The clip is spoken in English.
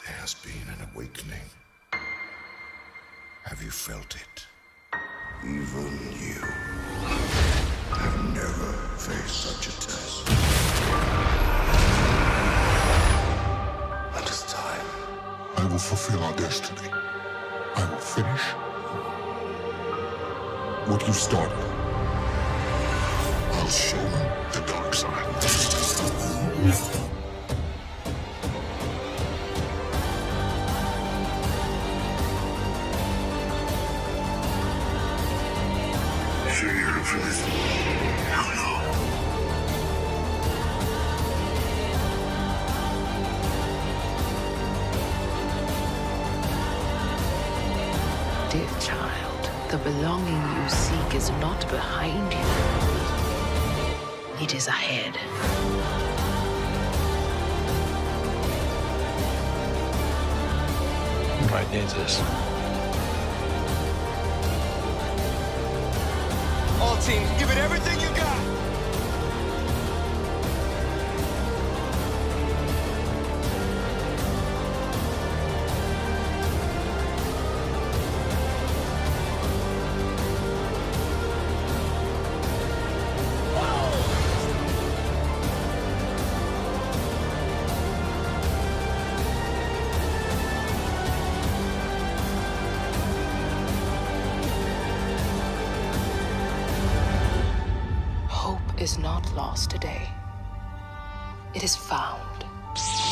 There has been an awakening. Have you felt it? Even you have never faced such a test. It is time. I will fulfill our destiny. I will finish what you started. I'll show them the dark side. Sure you're up for this? Hell no. Dear child, the belonging you seek is not behind you. It is ahead. Right needs this. All teams, give it everything you got! Hope is not lost today. It is found.